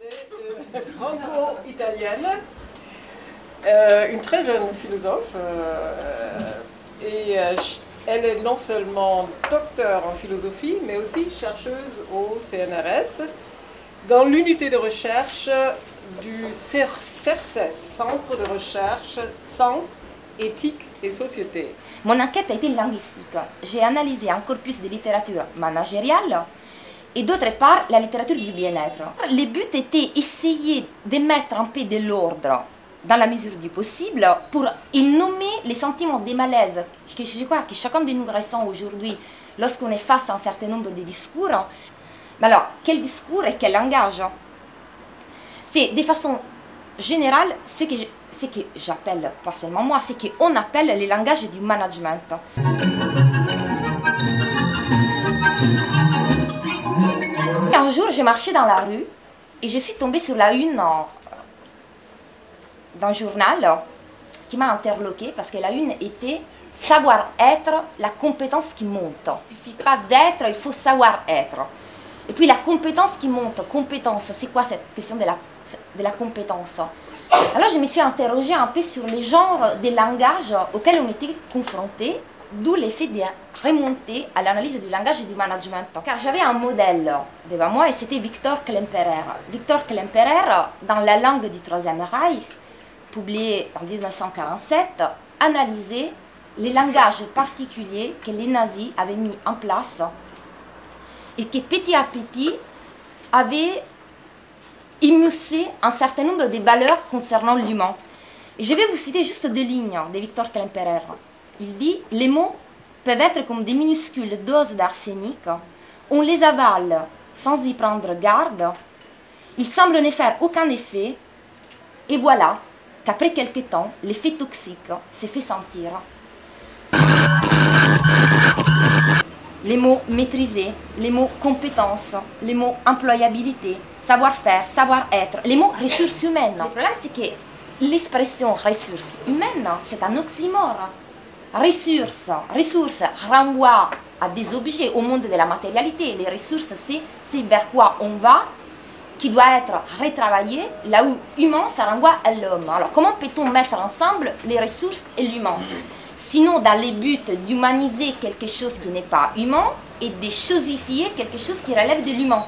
Franco-italienne, une très jeune philosophe, elle est non seulement docteur en philosophie, mais aussi chercheuse au CNRS, dans l'unité de recherche du CERCES, Centre de recherche Sens, Éthique et Société. Mon enquête a été linguistique. J'ai analysé un corpus de littérature managériale et d'autre part la littérature du bien-être. Le but était d'essayer de mettre un peu de l'ordre dans la mesure du possible pour nommer les sentiments de malaise que je crois que chacun de nous ressent aujourd'hui lorsqu'on est face à un certain nombre de discours. Mais alors, quel discours et quel langage? C'est de façon générale ce que j'appelle, pas seulement moi, ce qu'on appelle le langage du management. Un jour, je marchais dans la rue et je suis tombée sur la une d'un journal qui m'a interloquée parce que la une était « Savoir-être, la compétence qui monte ». Il ne suffit pas d'être, il faut savoir-être. Et puis la compétence qui monte, compétence, c'est quoi cette question de la compétence? Alors je me suis interrogée un peu sur les genres de langage auxquels on était confrontés, d'où l'effet de remonter à l'analyse du langage et du management. Car j'avais un modèle devant moi et c'était Victor Klemperer. Victor Klemperer, dans La langue du Troisième Reich, publié en 1947, analysait les langages particuliers que les nazis avaient mis en place et qui petit à petit avaient émoussé un certain nombre de valeurs concernant l'humain. Je vais vous citer juste deux lignes de Victor Klemperer. Il dit « Les mots peuvent être comme des minuscules doses d'arsenic, on les avale sans y prendre garde, ils semblent ne faire aucun effet, et voilà qu'après quelque temps, l'effet toxique s'est fait sentir. » Les mots maîtriser, les mots compétence, les mots employabilité, savoir-faire, savoir-être, les mots ressources humaines. Le problème, c'est que l'expression ressources humaines, c'est un oxymore. Ressources renvoie à des objets, au monde de la matérialité. Les ressources, c'est vers quoi on va, qui doit être retravaillé, là où humain, ça renvoie à l'homme. Alors, comment peut-on mettre ensemble les ressources et l'humain? Sinon, dans le but d'humaniser quelque chose qui n'est pas humain et de chosifier quelque chose qui relève de l'humain.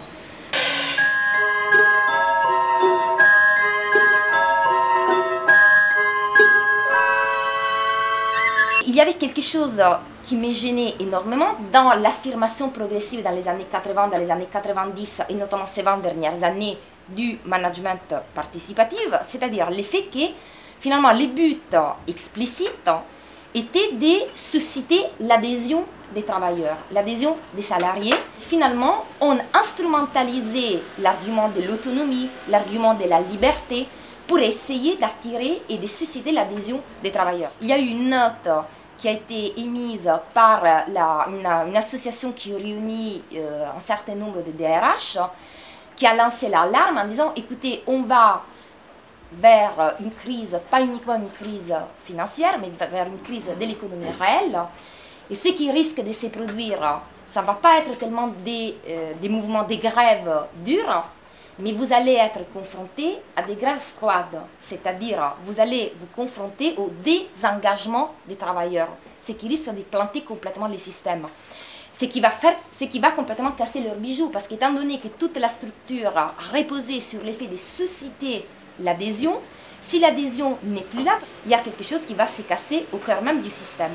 Il y avait quelque chose qui me gênait énormément dans l'affirmation progressive dans les années 80, dans les années 90 et notamment ces 20 dernières années du management participatif, c'est-à-dire le fait que finalement les buts explicites était de susciter l'adhésion des travailleurs, l'adhésion des salariés. Finalement, on instrumentalisait l'argument de l'autonomie, l'argument de la liberté pour essayer d'attirer et de susciter l'adhésion des travailleurs. Il y a eu une note qui a été émise par une association qui réunit un certain nombre de DRH qui a lancé l'alarme en disant « Écoutez, on va vers une crise, pas uniquement une crise financière, mais vers une crise de l'économie réelle. Et ce qui risque de se produire, ça ne va pas être tellement des mouvements de grève durs, mais vous allez être confronté à des grèves froides, c'est-à-dire vous allez vous confronter au désengagement des travailleurs, ce qui risque de planter complètement les systèmes. Ce qui va complètement casser leurs bijoux, parce qu'étant donné que toute la structure reposait sur l'effet de susciter l'adhésion, si l'adhésion n'est plus là, il y a quelque chose qui va se casser au cœur même du système.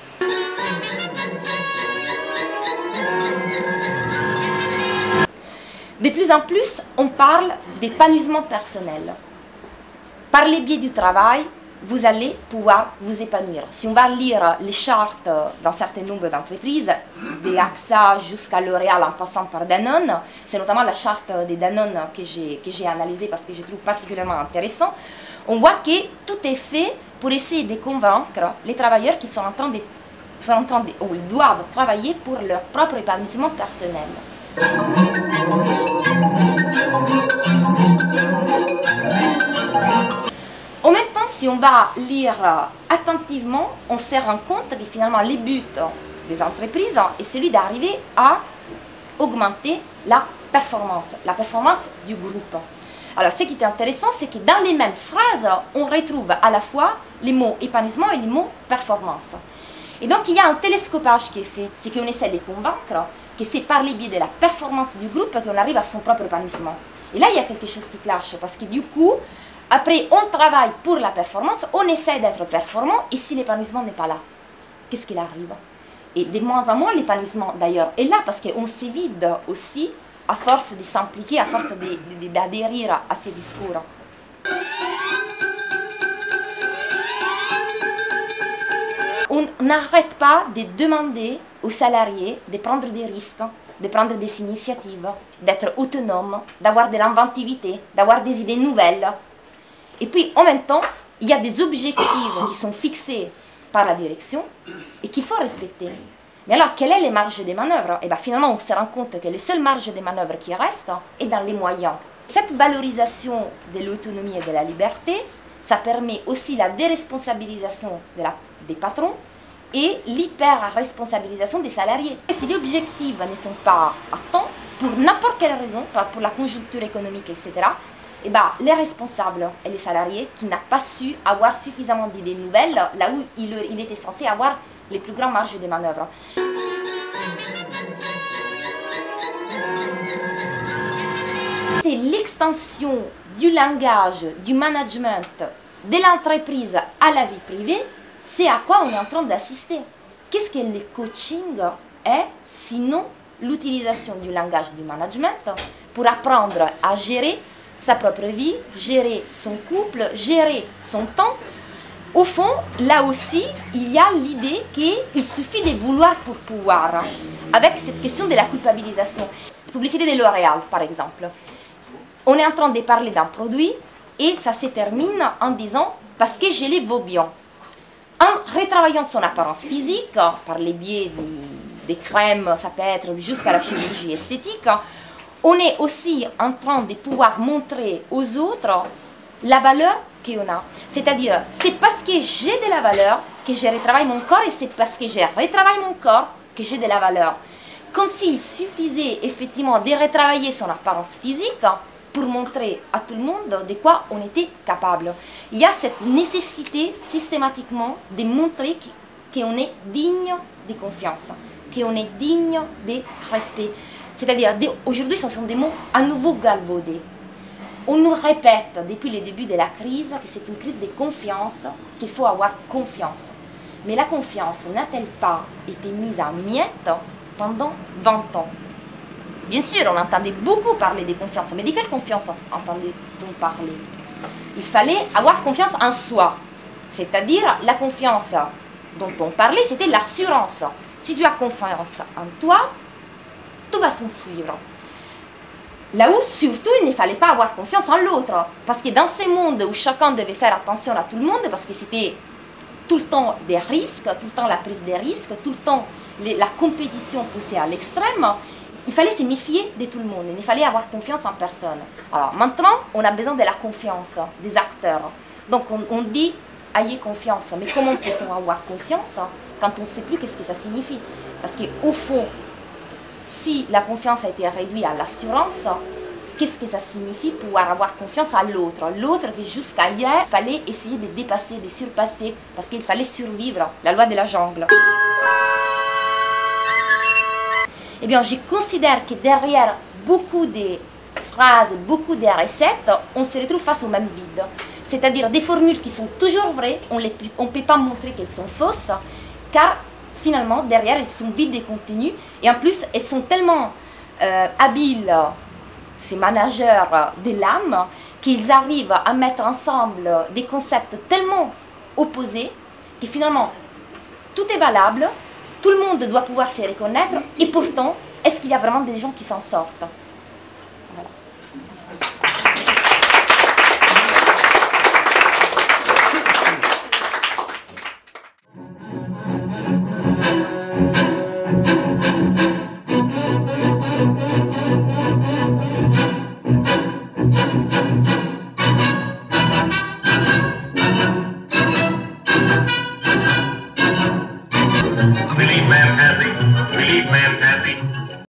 De plus en plus, on parle d'épanouissement personnel. Par le biais du travail, vous allez pouvoir vous épanouir. Si on va lire les chartes d'un certain nombre d'entreprises, de AXA jusqu'à L'Oréal en passant par Danone, c'est notamment la charte de Danone que j'ai analysée parce que je trouve particulièrement intéressant, on voit que tout est fait pour essayer de convaincre les travailleurs qu'ils ou ils doivent travailler pour leur propre épanouissement personnel. En même temps, si on va lire attentivement, on se rend compte que finalement le but des entreprises est celui d'arriver à augmenter la performance du groupe. Alors, ce qui est intéressant, c'est que dans les mêmes phrases, on retrouve à la fois les mots épanouissement et les mots performance. Et donc, il y a un télescopage qui est fait, c'est qu'on essaie de convaincre que c'est par le biais de la performance du groupe qu'on arrive à son propre épanouissement. Et là, il y a quelque chose qui clash, parce que du coup, après, on travaille pour la performance, on essaie d'être performant, et si l'épanouissement n'est pas là, qu'est-ce qu'il arrive? Et de moins en moins, l'épanouissement, d'ailleurs, est là, parce qu'on s'évite aussi, à force de s'impliquer, à force d'adhérer à ces discours. On n'arrête pas de demander aux salariés de prendre des risques, de prendre des initiatives, d'être autonomes, d'avoir de l'inventivité, d'avoir des idées nouvelles. Et puis, en même temps, il y a des objectifs qui sont fixés par la direction et qu'il faut respecter. Mais alors, quelle est les marges de manœuvre? Et bien, finalement, on se rend compte que les seules marges de manœuvre qui restent est dans les moyens. Cette valorisation de l'autonomie et de la liberté, ça permet aussi la déresponsabilisation des patrons et l'hyper-responsabilisation des salariés. Et si les objectifs ne sont pas atteints, pour n'importe quelle raison, pour la conjoncture économique, etc., et ben, les responsables et les salariés qui n'ont pas su avoir suffisamment d'idées nouvelles, là où il était censé avoir les plus grandes marges de manœuvre. C'est l'extension du langage, du management, de l'entreprise à la vie privée, c'est à quoi on est en train d'assister. Qu'est-ce que le coaching est, sinon l'utilisation du langage du management pour apprendre à gérer sa propre vie, gérer son couple, gérer son temps. Au fond, là aussi, il y a l'idée qu'il suffit de vouloir pour pouvoir, avec cette question de la culpabilisation. Publicité de L'Oréal, par exemple. On est en train de parler d'un produit et ça se termine en disant « parce que je les vaux bien ». En retravaillant son apparence physique, par les biais des crèmes, ça peut être jusqu'à la chirurgie esthétique, on est aussi en train de pouvoir montrer aux autres la valeur qu'on a. C'est-à-dire, c'est parce que j'ai de la valeur que je retravaille mon corps et c'est parce que je retravaille mon corps que j'ai de la valeur. Comme s'il suffisait effectivement de retravailler son apparence physique pour montrer à tout le monde de quoi on était capable. Il y a cette nécessité systématiquement de montrer qu'on est digne de confiance, qu'on est digne de respect. C'est-à-dire, aujourd'hui, ce sont des mots à nouveau galvaudés. On nous répète depuis le début de la crise que c'est une crise de confiance, qu'il faut avoir confiance. Mais la confiance n'a-t-elle pas été mise en miettes pendant 20 ans? Bien sûr, on entendait beaucoup parler de confiance, mais de quelle confiance entendait-on parler? Il fallait avoir confiance en soi. C'est-à-dire, la confiance dont on parlait, c'était l'assurance. Si tu as confiance en toi, tout va s'en suivre. Là où, surtout, il ne fallait pas avoir confiance en l'autre. Parce que dans ce monde où chacun devait faire attention à tout le monde, parce que c'était tout le temps des risques, tout le temps la prise des risques, tout le temps la compétition poussée à l'extrême, il fallait se méfier de tout le monde. Il fallait avoir confiance en personne. Alors maintenant, on a besoin de la confiance des acteurs. Donc on dit, ayez confiance. Mais comment peut-on avoir confiance quand on ne sait plus qu'est-ce que ça signifie? Parce qu'au fond, si la confiance a été réduite à l'assurance, qu'est-ce que ça signifie pouvoir avoir confiance à l'autre? L'autre que jusqu'à hier, il fallait essayer de dépasser, de surpasser, parce qu'il fallait survivre, la loi de la jungle. Eh bien, je considère que derrière beaucoup de phrases, beaucoup de recettes, on se retrouve face au même vide. C'est-à-dire des formules qui sont toujours vraies, on ne peut pas montrer qu'elles sont fausses, car finalement, derrière, elles sont vides de contenu. Et en plus, elles sont tellement habiles, ces managers de l'âme, qu'ils arrivent à mettre ensemble des concepts tellement opposés que finalement, tout est valable, tout le monde doit pouvoir s'y reconnaître. Et pourtant, est-ce qu'il y a vraiment des gens qui s'en sortent?